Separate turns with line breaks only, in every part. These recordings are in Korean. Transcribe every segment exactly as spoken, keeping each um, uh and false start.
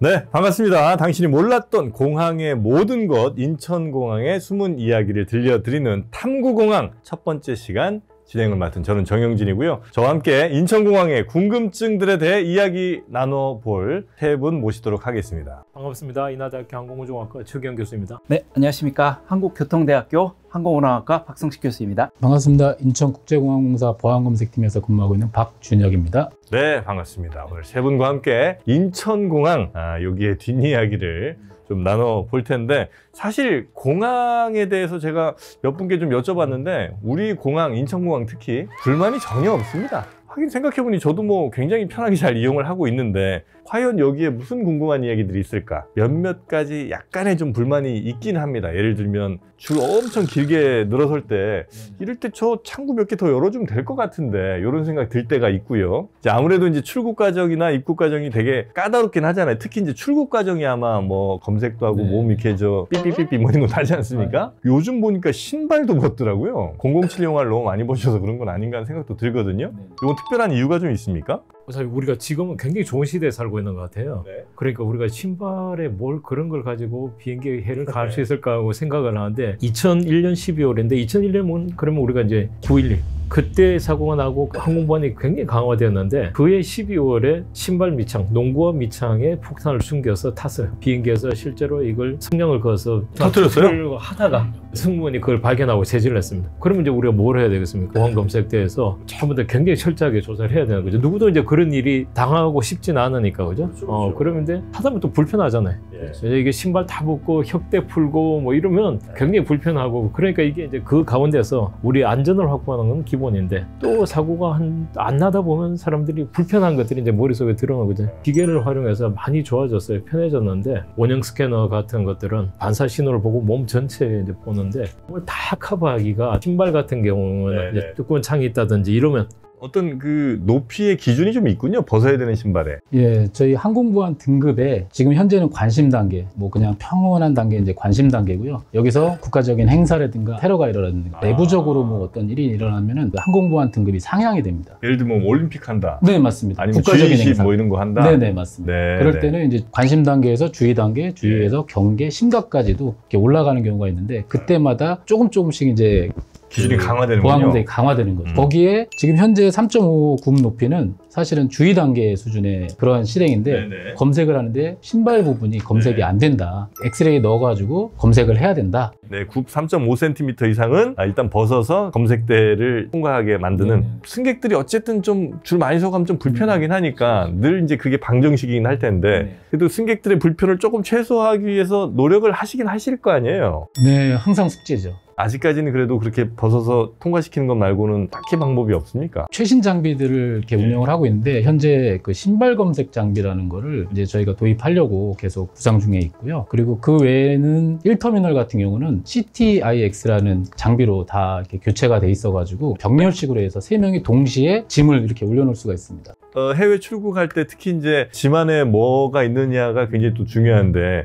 네, 반갑습니다. 당신이 몰랐던 공항의 모든 것, 인천공항의 숨은 이야기를 들려드리는 탐구공항 첫 번째 시간 진행을 맡은 저는 정영진이고요. 저와 함께 인천공항의 궁금증들에 대해 이야기 나눠볼 세 분 모시도록 하겠습니다.
반갑습니다. 인하대학교 항공우주공학과 최기영 교수입니다.
네, 안녕하십니까. 한국교통대학교 항공운항학과 박성식 교수입니다.
반갑습니다. 인천국제공항공사 보안검색팀에서 근무하고 있는 박준혁입니다.
네, 반갑습니다. 오늘 세 분과 함께 인천공항, 아, 여기에 뒷이야기를 좀 나눠볼 텐데, 사실 공항에 대해서 제가 몇 분께 좀 여쭤봤는데 우리 공항, 인천공항 특히 불만이 전혀 없습니다. 하긴 생각해보니 저도 뭐 굉장히 편하게 잘 이용을 하고 있는데 과연 여기에 무슨 궁금한 이야기들이 있을까? 몇몇 가지 약간의 좀 불만이 있긴 합니다. 예를 들면 줄 엄청 길게 늘어설 때 이럴 때 저 창구 몇 개 더 열어주면 될 것 같은데 이런 생각 들 때가 있고요. 이제 아무래도 이제 출국 과정이나 입국 과정이 되게 까다롭긴 하잖아요. 특히 이제 출국 과정이 아마 뭐 검색도 하고 네. 몸 이렇게 저 삐삐삐삐 뭐 이런 거 하지 않습니까? 네. 요즘 보니까 신발도 벗더라고요. 공공칠 영화를 너무 많이 보셔서 그런 건 아닌가 하는 생각도 들거든요. 네. 이건 특별한 이유가 좀 있습니까?
사실 우리가 지금은 굉장히 좋은 시대에 살고 있는 것 같아요. 네. 그러니까 우리가 신발에 뭘 그런 걸 가지고 비행기의 해를 가할 수 있을까 하고 생각을 하는데 이천일 년 십이월인데 이천일 년은 그러면 우리가 이제 구일일 그때 사고가 나고 항공보안이 굉장히 강화되었는데 그해 십이월에 신발 밑창, 농구화 밑창에 폭탄을 숨겨서 탔어요. 비행기에서 실제로 이걸 성냥을 그어서
터뜨렸어요?
하다가 승무원이 그걸 발견하고 제지를 했습니다. 그러면 이제 우리가 뭘 해야 되겠습니까? 공항 검색대에서 전부 다 굉장히 철저하게 조사를 해야 되는 거죠. 누구도 이제 그런 일이 당하고 싶진 않으니까, 그죠? 그렇죠, 그렇죠. 어, 그러면 이제 하다 보면 또 불편하잖아요. 예. 그래서 이게 신발 다 벗고 혁대 풀고 뭐 이러면 굉장히 불편하고, 그러니까 이게 이제 그 가운데서 우리 안전을 확보하는 건 기본인데 또 사고가 한, 안 나다 보면 사람들이 불편한 것들이 이제 머릿속에 들어가거든요. 기계를 활용해서 많이 좋아졌어요. 편해졌는데 원형 스캐너 같은 것들은 반사 신호를 보고 몸 전체에 이제 보는데 그걸 다 커버하기가, 신발 같은 경우는 이제 두꺼운 창이 있다든지 이러면
어떤 그 높이의 기준이 좀 있군요. 벗어야 되는 신발에.
예, 저희 항공보안 등급에 지금 현재는 관심 단계, 뭐 그냥 평온한 단계 이제 관심 단계고요. 여기서 국가적인 행사라든가 테러가 일어나든가 아. 내부적으로 뭐 어떤 일이 일어나면은 항공보안 등급이 상향이 됩니다.
예를 들면 뭐 올림픽 한다.
네, 맞습니다.
아니면 국가적인 행사 뭐 이런 거 한다.
네, 네, 맞습니다.
네,
그럴
네.
때는 이제 관심 단계에서 주의 단계, 주의에서 네. 경계, 심각까지도 이렇게 올라가는 경우가 있는데 그때마다 조금 조금씩 이제
기준이 강화되는군요.
보안검색이 강화되는 거죠.
음.
거기에 지금 현재 삼 점 오 급 높이는 사실은 주의 단계 수준의 그러한 실행인데 네네. 검색을 하는데 신발 부분이 검색이 네. 안 된다. 엑스레이 넣어가지고 검색을 해야 된다.
네, 굽 삼 점 오 센티미터 이상은 일단 벗어서 검색대를 통과하게 만드는 네. 승객들이 어쨌든 좀 줄 많이 서가면 좀 불편하긴 하니까 음. 늘 이제 그게 방정식이긴 할 텐데 네. 그래도 승객들의 불편을 조금 최소화하기 위해서 노력을 하시긴 하실 거 아니에요?
네, 항상 숙제죠.
아직까지는 그래도 그렇게 벗어서 통과시키는 것 말고는 딱히 방법이 없습니까?
최신 장비들을 이렇게 네. 운영을 하고 있는데 현재 그 신발 검색 장비라는 거를 이제 저희가 도입하려고 계속 구상 중에 있고요. 그리고 그 외에는 일 터미널 같은 경우는 씨티아이엑스라는 장비로 다 이렇게 교체가 돼 있어가지고 병렬식으로 해서 세 명이 동시에 짐을 이렇게 올려놓을 수가 있습니다.
어, 해외 출국할 때 특히 이제 짐 안에 뭐가 있느냐가 굉장히 또 중요한데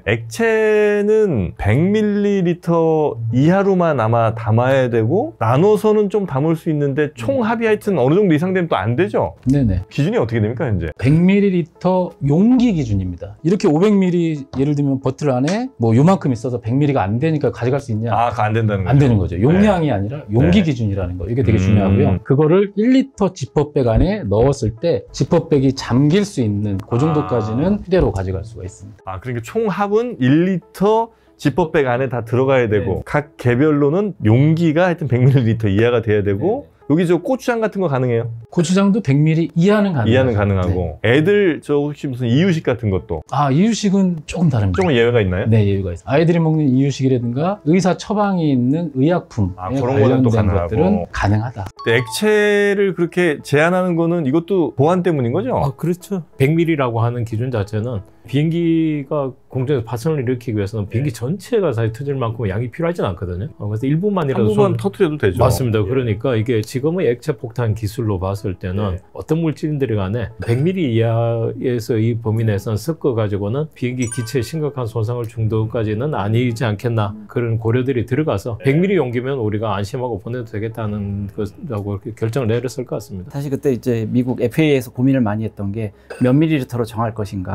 액체는 백 밀리리터 이하로만 아마 담아야 되고 나눠서는 좀 담을 수 있는데 총 합이 하여튼 어느 정도 이상 되면 또 안 되죠? 네네. 기준이 어떻게 됩니까 현재?
백 밀리리터 용기 기준입니다. 이렇게 오백 밀리리터 예를 들면 버틀 안에 뭐 요만큼 있어서 백 밀리리터가 안 되니까 가져갈 수 있냐?
아, 그거 안 된다는 거죠?
안 되는 거죠. 용량이 네. 아니라 용기 네. 기준이라는 거. 이게 되게 음. 중요하고요. 그거를 일 리터 지퍼백 안에 넣었을 때 지퍼백이 잠길 수 있는 그 정도까지는 아. 휴대로 가져갈 수가 있습니다.
아, 그러니까 총 합은 일 리터 지퍼백 안에 다 들어가야 되고 네. 각 개별로는 용기가 하여튼 백 밀리리터 이하가 돼야 되고 네. 여기 저 고추장 같은 거 가능해요?
고추장도 백 밀리리터 이하는 가능하죠.
이하는 가능하고 네. 애들 저 혹시 무슨 이유식 같은 것도?
아, 이유식은 조금 다릅니다.
조금 예외가 있나요?
네, 예외가 있어요. 아이들이 먹는 이유식이라든가 의사 처방이 있는 의약품 아, 그런 거는 또 가능하고. 것들은 가능하다.
액체를 그렇게 제한하는 거는 이것도 보안 때문인 거죠?
아, 그렇죠. 백 밀리리터라고 하는 기준 자체는 비행기가 공중에서 파손을 일으키기 위해서는 비행기 전체가 사실 터질 만큼 양이 필요하지는 않거든요. 그래서 일부만이라도
한 부분 터뜨려도 되죠.
맞습니다.
예.
그러니까 이게 지금의 액체 폭탄 기술로 봤을 때는 예. 어떤 물질들이 간에 백 밀리리터 이하에서 이 범위 내에서는 섞어 가지고는 비행기 기체에 심각한 손상을 줄 정도까지는 아니지 않겠나 그런 고려들이 들어가서 예. 백 밀리리터 용기면 우리가 안심하고 보내도 되겠다는 것라고 결정을 내렸을 것 같습니다.
사실 그때 이제 미국 에프에이에서 고민을 많이 했던 게 몇 밀리리터로 정할 것인가. 예.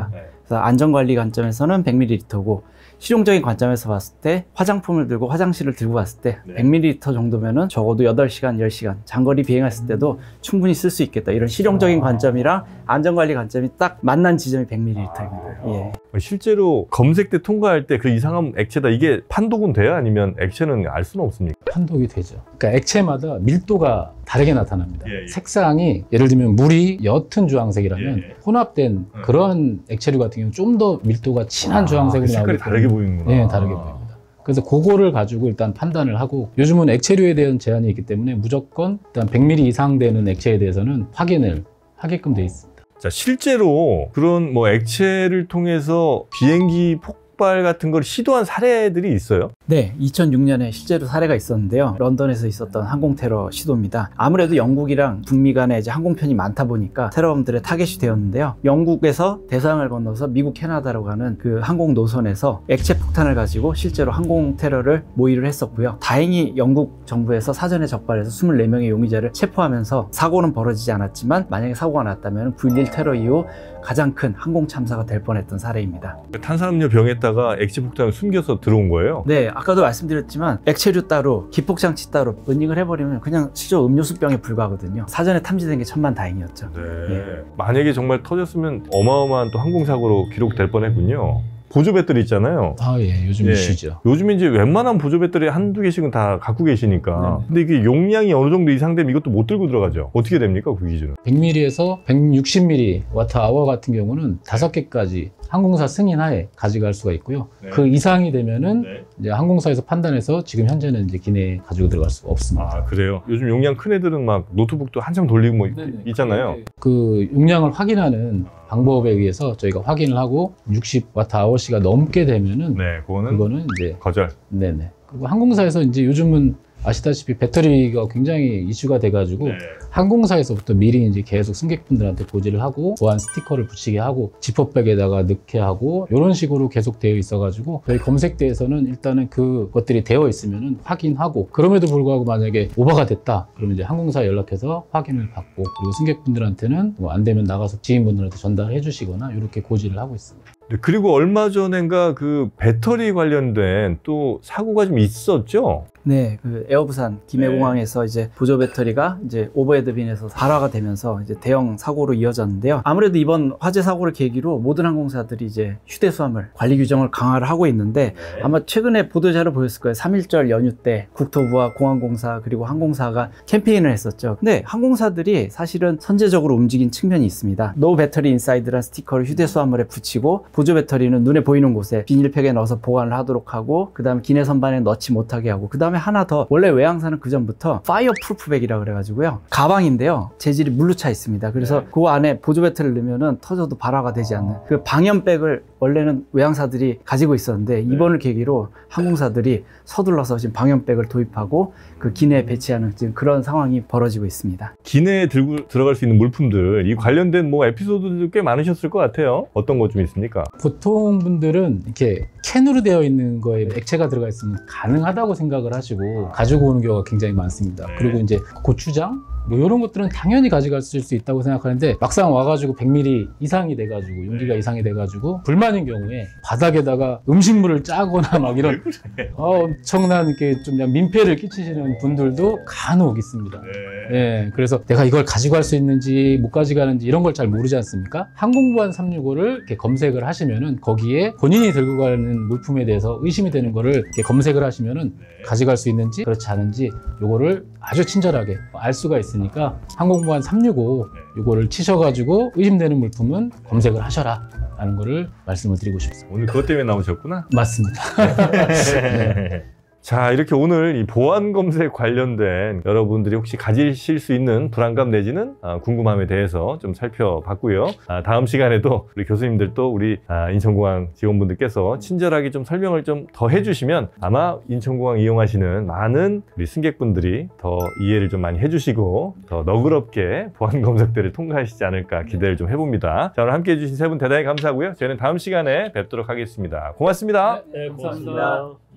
안전관리 관점에서는 백 밀리리터고 실용적인 관점에서 봤을 때 화장품을 들고 화장실을 들고 갔을 때
네.
백 밀리리터 정도면은 적어도 여덟 시간, 열 시간 장거리 비행했을 때도 충분히 쓸 수 있겠다. 이런 실용적인
아.
관점이랑 안전관리 관점이 딱 만난 지점이 백 밀리리터입니다.
아.
예.
실제로 검색대 통과할 때 그 이상한 액체다 이게 판독은 돼요? 아니면 액체는 알 수는 없습니까?
판독이 되죠. 그러니까 액체마다 밀도가 다르게 나타납니다.
예, 예.
색상이 예를 들면 물이 옅은 주황색이라면
예, 예.
혼합된
음.
그런 액체류 같은 경우는 좀 더 밀도가 진한
아,
주황색으로
그 색깔이
나오기
다르게
때문에
보이는구나.
네, 다르게 보입니다. 그래서 그거를 가지고 일단 판단을 하고 요즘은 액체류에 대한 제한이 있기 때문에 무조건 일단 백 밀리리터 이상 되는 액체에 대해서는 확인을 하게끔 돼 있습니다.
자, 실제로 그런 뭐 액체를 통해서 비행기 폭발 같은 걸 시도한 사례들이 있어요?
네, 이천육 년에 실제로 사례가 있었는데요. 런던에서 있었던 항공 테러 시도입니다. 아무래도 영국이랑 북미 간에 이제 항공편이 많다 보니까 테러범들의 타겟이 되었는데요. 영국에서 대서양을 건너서 미국, 캐나다로 가는 그 항공 노선에서 액체 폭탄을 가지고 실제로 항공 테러를 모의를 했었고요. 다행히 영국 정부에서 사전에 적발해서 이십사 명의 용의자를 체포하면서 사고는 벌어지지 않았지만 만약에 사고가 났다면 구일일 테러 이후 가장 큰 항공 참사가 될 뻔했던 사례입니다.
탄산음료 병에다가 액체 폭탄을 숨겨서 들어온 거예요?
네, 아까도 말씀드렸지만 액체류 따로 기폭장치 따로 은닉을 해버리면 그냥 실제 음료수병에 불과하거든요. 사전에 탐지된 게 천만다행이었죠.
네.
예.
만약에 정말 터졌으면 어마어마한 또 항공사고로 기록될 뻔했군요. 보조 배터리 있잖아요.
아, 예, 요즘
예.
이슈죠.
요즘에 이제 웬만한 보조 배터리 한두 개씩은 다 갖고 계시니까.
네.
근데 이게 용량이 어느 정도 이상 되면 이것도 못 들고 들어가죠. 어떻게 됩니까, 그 기준은?
백 밀리리터에서 백육십 밀리와트 같은 경우는 다섯 개까지 항공사 승인하에 가져갈 수가 있고요.
네.
그 이상이 되면은
네.
이제 항공사에서 판단해서 지금 현재는 이제 기내에 가지고 들어갈 수가 없습니다.
아, 그래요? 요즘 용량 큰 애들은 막 노트북도 한참 돌리고 뭐
네네.
있잖아요.
그 용량을 확인하는 방법에 의해서 저희가 확인을 하고 육십 와트 가 넘게 되면은
네, 그거는
그거는 이제
거절.
네네. 그리고 항공사에서 이제 요즘은 아시다시피 배터리가 굉장히 이슈가 돼가지고
네.
항공사에서부터 미리 이제 계속 승객분들한테 고지를 하고 보안 스티커를 붙이게 하고 지퍼백에다가 넣게 하고 이런 식으로 계속 되어 있어가지고 저희 검색대에서는 일단은 그것들이 되어 있으면은 확인하고 그럼에도 불구하고 만약에 오버가 됐다 그러면 이제 항공사에 연락해서 확인을 받고 그리고 승객분들한테는 뭐 안 되면 나가서 지인분들한테 전달해 주시거나 이렇게 고지를 하고 있습니다.
네, 그리고 얼마 전엔가 그 배터리 관련된 또 사고가 좀 있었죠?
네, 그 에어부산 김해공항에서 이제 보조 배터리가 이제 오버헤드 빈에서 발화가 되면서 이제 대형 사고로 이어졌는데요. 아무래도 이번 화재 사고를 계기로 모든 항공사들이 이제 휴대수화물 관리 규정을 강화를 하고 있는데 아마 최근에 보도자료 보였을 거예요. 삼일절 연휴 때 국토부와 공항공사 그리고 항공사가 캠페인을 했었죠. 근데 항공사들이 사실은 선제적으로 움직인 측면이 있습니다. 노 배터리 인사이드란 스티커를 휴대수화물에 붙이고 보조 배터리는 눈에 보이는 곳에 비닐팩에 넣어서 보관을 하도록 하고 그 다음에 기내 선반에 넣지 못하게 하고 그 다음에 하나 더 원래 외항사는 그 전부터 파이어 프루프 백이라 그래가지고요 가방인데요 재질이 물로 차 있습니다. 그래서
네.
그 안에 보조 배터리를 넣으면은 터져도 발화가 되지 않는 그 방염백을 원래는 외항사들이 가지고 있었는데 이번을 계기로 항공사들이 서둘러서 지금 방염백을 도입하고 그 기내에 배치하는 지금 그런 상황이 벌어지고 있습니다.
기내에 들고 들어갈 수 있는 물품들 이 관련된 뭐 에피소드도 꽤 많으셨을 것 같아요. 어떤 것 좀 있습니까?
보통 분들은 이렇게 캔으로 되어 있는 거에 액체가 들어가 있으면 가능하다고 생각을 하시고 가지고 오는 경우가 굉장히 많습니다.
네.
그리고 이제 고추장 뭐 이런 것들은 당연히 가져갈 수 있다고 생각하는데 막상 와가지고 백 밀리리터 이상이 돼가지고 용기가 이상이 돼가지고 불만인 경우에 바닥에다가 음식물을 짜거나 막 이런 어, 엄청난 이렇게 좀 그냥 민폐를 끼치시는 분들도 간혹 있습니다.
네.
예, 그래서 내가 이걸 가져갈 수 있는지 못 가져가는지 이런 걸 잘 모르지 않습니까? 항공보안 삼육오를 이렇게 검색을 하시면은 거기에 본인이 들고 가는 물품에 대해서 의심이 되는 거를 이렇게 검색을 하시면은 가져갈 수 있는지 그렇지 않은지 요거를 아주 친절하게 알 수가 있으니까 항공보안 삼육오 요거를 치셔가지고 의심되는 물품은 검색을 하셔라 라는 거를 말씀을 드리고 싶습니다.
오늘 그것 때문에 나오셨구나?
맞습니다.
네. 자, 이렇게 오늘 이 보안 검색 관련된 여러분들이 혹시 가지실 수 있는 불안감 내지는 아, 궁금함에 대해서 좀 살펴봤고요. 아, 다음 시간에도 우리 교수님들도 우리 아, 인천공항 직원분들께서 친절하게 좀 설명을 좀 더 해주시면 아마 인천공항 이용하시는 많은 우리 승객분들이 더 이해를 좀 많이 해주시고 더 너그럽게 보안 검색대를 통과하시지 않을까 기대를 좀 해봅니다. 자, 오늘 함께 해주신 세 분 대단히 감사하고요. 저희는 다음 시간에 뵙도록 하겠습니다. 고맙습니다.
네,
고맙습니다.